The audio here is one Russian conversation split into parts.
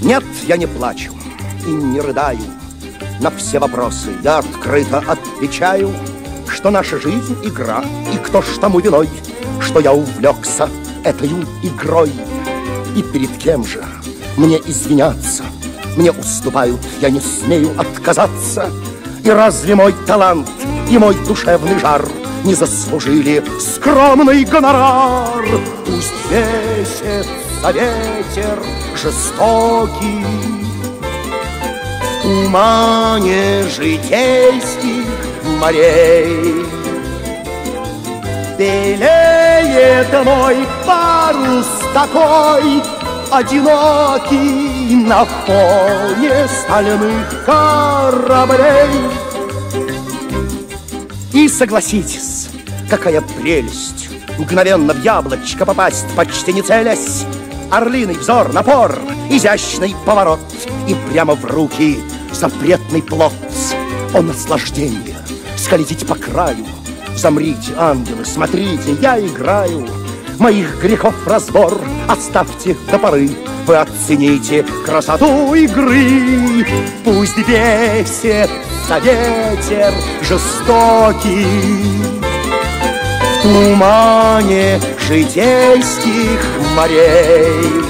Нет, я не плачу и не рыдаю. На все вопросы я открыто отвечаю, что наша жизнь — игра, и кто ж тому виной, что я увлекся этой игрой. И перед кем же мне извиняться? Мне уступают, я не смею отказаться. И разве мой талант и мой душевный жар не заслужили скромный гонорар? Пусть весится ветер жестокий в тумане житейских морей. Белеет мой парус такой одинокий на фоне стальных кораблей. И согласитесь, какая прелесть мгновенно в яблочко попасть, почти не целясь. Орлиный взор, напор, изящный поворот, и прямо в руки запретный плод. О, наслаждение скользить по краю! Замрите, ангелы, смотрите, я играю. Моих грехов разбор оставьте до поры. Вы оцените красоту игры. Пусть бесится ветер жестокий в тумане житейских морей.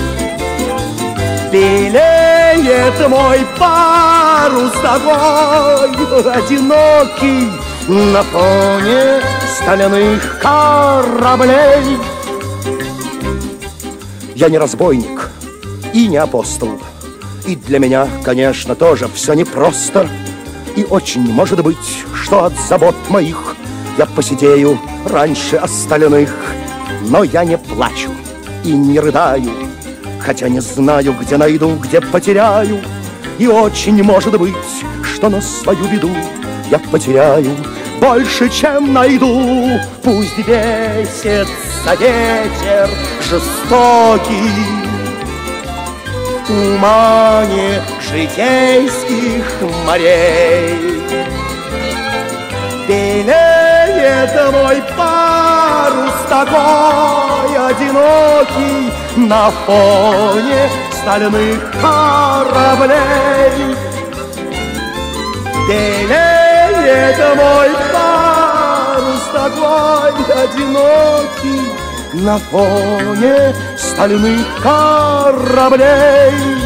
Белеет мой парус такой одинокий на фоне стальных кораблей. Я не разбойник и не апостол, и для меня, конечно, тоже все непросто. И очень может быть, что от забот моих я посидею раньше остальных. Но я не плачу и не рыдаю, хотя не знаю, где найду, где потеряю. И очень может быть, что на свою беду я потеряю больше, чем найду. Пусть бесится ветер жестокий в тумане житейских морей. Белеет мой парус такой одинокий на фоне стальных кораблей. Белеет мой парус такой одинокий на фоне стальных кораблей.